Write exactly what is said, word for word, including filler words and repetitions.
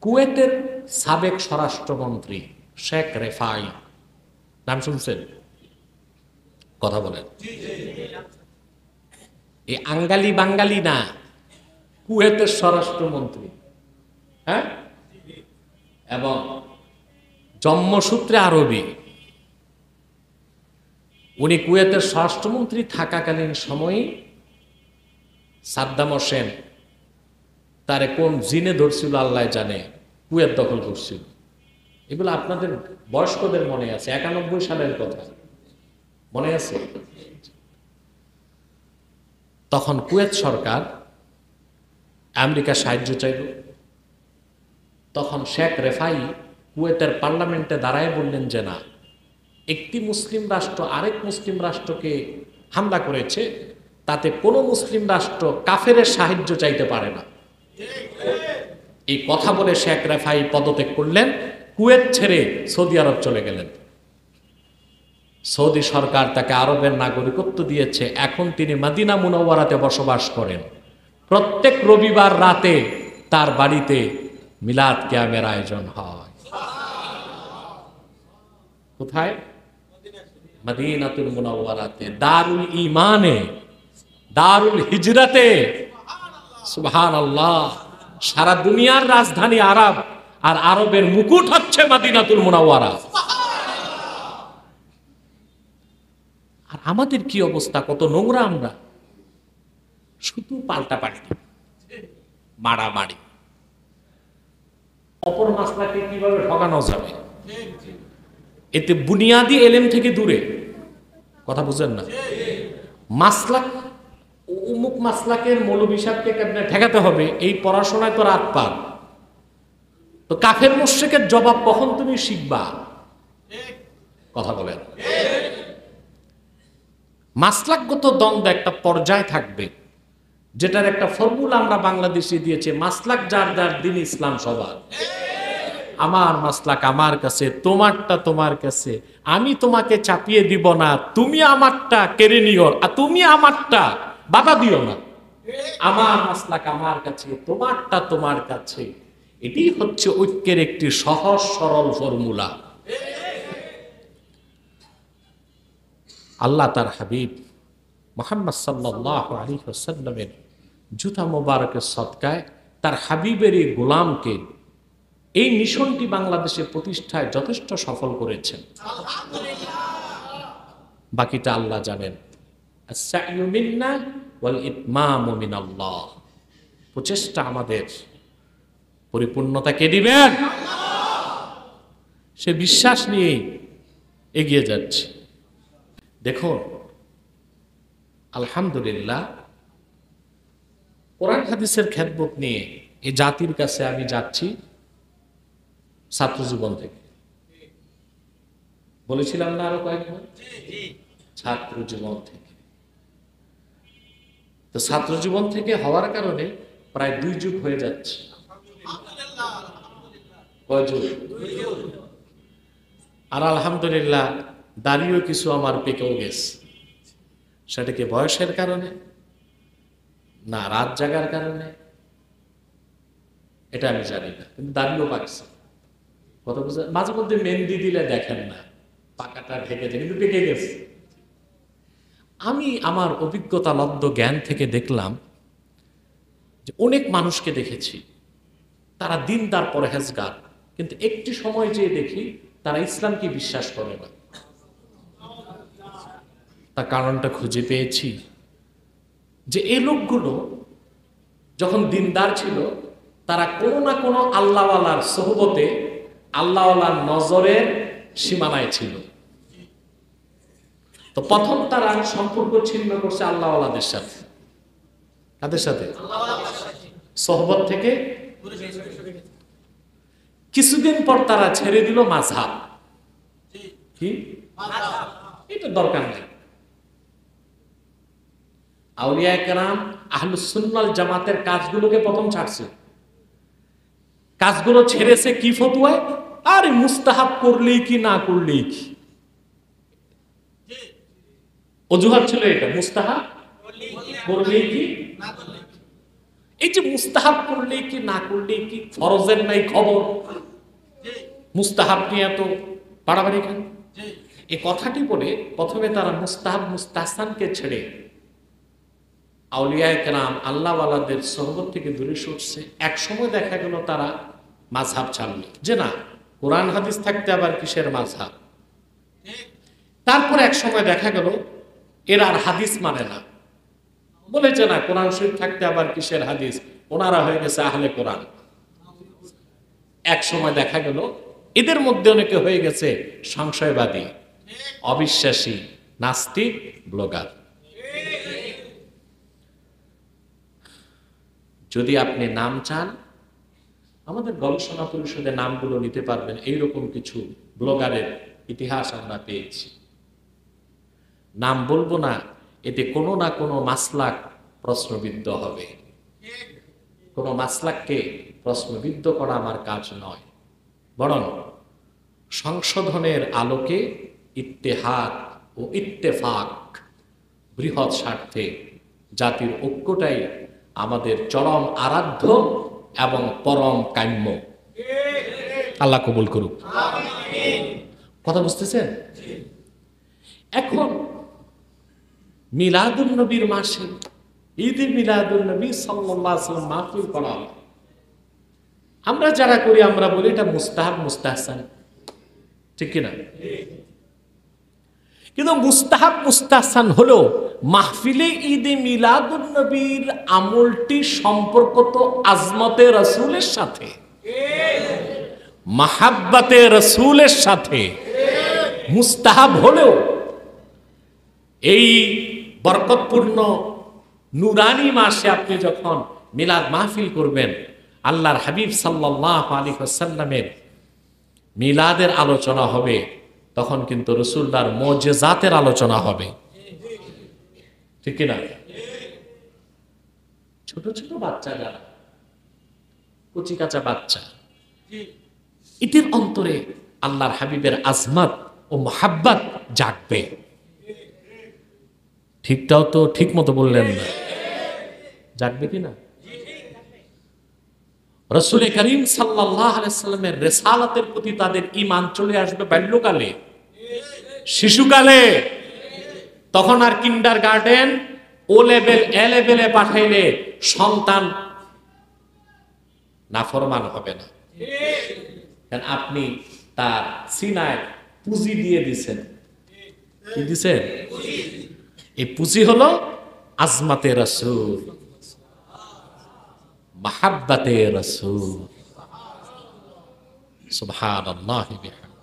কুয়েতের সাবেক স্বরাষ্ট্রমন্ত্রী শেখ রেফাই, নাম শুনছেন? কথা বলেন। এই আঙ্গালি বাঙ্গালি না, কুয়েতের স্বরাষ্ট্রমন্ত্রী। হ্যাঁ, এবং জন্মসূত্রে আরবি। উনি কুয়েতের স্বরাষ্ট্রমন্ত্রী থাকাকালীন সময়ে সাদ্দাম হোসেন তারে কোন জিনে ধরছিল আল্লাহ জানে, কুয়েত দখল করছিল। এগুলো আপনাদের বয়স্কদের মনে আছে, একানব্বই সালের কথা মনে আছে। তখন কুয়েত সরকার আমেরিকা সাহায্য চাইল। তখন শেখ রেফাই কুয়েতের পার্লামেন্টে দাঁড়ায় বললেন যে না, একটি মুসলিম রাষ্ট্র আরেক মুসলিম রাষ্ট্রকে হামলা করেছে, তাতে কোনো মুসলিম রাষ্ট্র কাফেরের সাহায্য চাইতে পারে না। এই কথা বলে শেখ রেফাই পদত্যাগ করলেন, কুয়েত ছেড়ে সৌদি আরব চলে গেলেন। সৌদি সরকার তাকে আরবের নাগরিকত্ব দিয়েছে। এখন তিনি মদিনা মুনাওয়ারাতে বসবাস করেন। প্রত্যেক রবিবার রাতে তার বাড়িতে মিলাদ কিয়ামের আয়োজন হয়। কোথায়? মদিনাতুল মুনাওয়ারাতে, দারুল ঈমানে, দারুল হিজরাতে। সুবহানাল্লাহ। সারা দুনিয়ার রাজধানী আরব, আর আরবের মুকুট হচ্ছে মদিনাতুল মুনাওয়ারা। আর আমাদের কি অবস্থা, কত নোংরা আমরা, শুধু পাল্টাপাল্টি, মারামারি। অপর মাসলাকে কিভাবে ঠকানো যাবে, এতে বুনিয়াদি এলেম থেকে দূরে। কথা বুঝেন না? মাসলাক, উমুক মাসলাকের মৌলবী সাহেবকে কেমনে ঠেকাতে হবে, এই পড়াশোনায় তো রাত পার। তো কাফের মুশরিকের জবাব কখন তুমি শিখবা? কথা বলেন। মাসলাকগত দ্বন্দ্ব একটা পর্যায়ে থাকবে, যেটার একটা ফর্মুলা আমরা বাংলাদেশে দিয়েছি, মাসলাক যার যার দিন ইসলাম সবার। আমার মাসলাক আমার কাছে, তোমারটা তোমার কাছে, আমি তোমাকে চাপিয়ে দিব না, তুমি আমারটা কেড়ে নিও, আর তুমি আমারটা বাধা দিও না। আমার মাসলাক আমার কাছে, তোমারটা তোমার কাছে। এটি হচ্ছে ঐক্যের একটি সহজ সরল ফর্মুলা। আল্লাহ তার হাবিব মুহাম্মদ সাল্লাল্লাহু আলাইহি ওয়াসাল্লামের জুতা মোবারকের সদকায় তার হাবিবের এই গোলামকে এই মিশনটি বাংলাদেশে প্রতিষ্ঠায় যথেষ্ট সফল করেছেন। বাকিটা আল্লাহ জানেন। আস-সা'য়ু মিন্না ওয়াল ইতমামু মিনাল্লাহ। প্রচেষ্টা আমাদের, পরিপূর্ণতা কে দিবেন? সে বিশ্বাস নিয়েই এগিয়ে যাচ্ছে। দেখুন, আলহামদুলিল্লাহ, কোরআন হাদিসের খেদমত নিয়ে এই জাতির কাছে আমি যাচ্ছি ছাত্র জীবন থেকে। বলেছিলাম না আরো কয়েকবার? ছাত্র জীবন থেকে। তো ছাত্র জীবন থেকে হওয়ার কারণে প্রায় দুই যুগ হয়ে যাচ্ছে। কয় যুগ? আর আলহামদুলিল্লাহ দাড়িও কিছু আমার পেকেও গেছে। সেটা কি বয়সের কারণে না রাত জাগার কারণে, এটা আমি জানি না, কিন্তু দাড়িও পাকছে। কথা বুঝে? মাঝে মধ্যে মেহেন্দি দিলে দেখেন না, পাকাটা ঢেকেছে, কিন্তু পেকে গেছে। আমি আমার অভিজ্ঞতা লব্ধ জ্ঞান থেকে দেখলাম যে অনেক মানুষকে দেখেছি, তারা দিনদার পরহেজগার, কিন্তু একটি সময় যেয়ে দেখি তারা ইসলামকে বিশ্বাস করে না। তার কারণটা খুঁজে পেয়েছি যে এই লোকগুলো যখন দিনদার ছিল, তারা কোনো না কোনো আল্লাহওয়ালার সোহবতে, আল্লাহওয়ালার নজরের সীমানায় ছিল। তো প্রথম তারা সম্পর্ক ছিন্ন করছে আল্লাহওয়ালাদের সাথে। কাদের সাথে? সোহবত থেকে। কিছুদিন পর তারা ছেড়ে দিল মাযহাব। কি? এটা দরকার নেই। আউলিয়া কেরাম আহলুস সুন্নাহ ওয়াল জামাতের কাজগুলোকে প্রথম ছাড়ছে। কাজগুলো ছেড়েছে কি ফতোয়ায়? আরে মুস্তাহাব করলেই কি, না করলেই কি। অজুহাত ছিল এটা, মুস্তাহাব করলেই কি, না করলেই কি। এই যে মুস্তাহাব করলে কি না করলে কি, ফরজের নাই খবর, মুস্তাহাব নিয়ে এত বাড়াবাড়ি কেন? এই কথাটি বলে প্রথমে তারা মুস্তাহাব মুস্তাহসানকে ছেড়ে আউলিয়ায়ে কেরাম আল্লাহওয়ালাদের সোহবত থেকে দূরে সরছে। এক সময় দেখা গেল তারা মাযহাব ছাড়লো, যে না কোরআন হাদিস থাকতে আবার কিসের মাযহাব। তারপর এক সময় দেখা গেল এরা আর হাদিস মানে না, বলে যে না কোরআন শরীফ থাকতে আবার কিসের হাদিস, ওনারা হয়ে গেছে আহলে কোরআন। এক সময় দেখা গেল এদের মধ্যে অনেকে হয়ে গেছে সংশয়বাদী, অবিশ্বাসী, নাস্তিক, ব্লগার। যদি আপনি নাম চান, আমাদের গবেষণা পরিষদে নামগুলো নিতে পারবেন। এইরকম কিছু ব্লগারের ইতিহাস আমরা পেয়েছি। নাম বলবো না, এতে কোনো না কোনো মাসলাক প্রশ্নবিদ্ধ হবে। কোনো মাসলাককে প্রশ্নবিদ্ধ করা আমার কাজ নয়, বরং সংশোধনের আলোকে ইত্তেহাদ ও ইত্তেফাক, বৃহৎ স্বার্থে জাতির ঐক্যটাই আমাদের চরম আরাধ্য এবং পরম কাম্য। আল্লাহ কবুল করুক। কথা বুঝতেছেন? এখন মিলাদুন নবীর মাসে ঈদে মিলাদুন নবী সাল্লাল্লাহু আলাইহি ওয়াসাল্লাম মাহফিল করা, আমরা যারা করি আমরা বলি এটা মুস্তাহাব মুস্তাহসান, ঠিক কিনা? কিন্তু মুস্তাহাব মুস্তাহসান হলো মাহফিলে ঈদে মিলাদুন নবীর আমলটি সম্পর্ক তো আজমতে রাসূলের সাথে, মাহাব্বতে রাসূলের সাথে। মুস্তাহাব হলেও এই বরকতপূর্ণ নুরানি মাসে আপনি যখন মিলাদ মাহফিল করবেন, আল্লাহর হাবিব সাল্লাল্লাহু আলাইহি ওয়াসাল্লামের মিলাদের আলোচনা হবে, তখন কিন্তু রাসূলুল্লাহর মুজিজাতের আলোচনা হবে, ঠিক কিনা? ছোট ছোট বাচ্চা যারা, কচি কাঁচা বাচ্চা, এদের অন্তরে আল্লাহর হাবিবের আজমত ও মুহাব্বত জাগবে। ঠিকটাও তো ঠিক মতো বললেন না, জাগবে কিনা? রাসূল করিম সাল্লাল্লাহু আলাইহি সাল্লামের রিসালাতের প্রতি তাদের ঈমান চলে আসবে বাল্যকালে, শিশুকালে। তখন আর কিন্ডার গার্ডেন, ও লেভেল, এ লেভেলে পাঠাইলে সন্তান নাফরমান হবে না। কারণ আপনি তার সিনায় পুঁজি দিয়ে দিছেন। কি দিছেন? এই পুঁজি হলো আজমাতে রাসূল, মাহাব্বতে রাসূল। সুবহানাল্লাহি বিহামদিহি।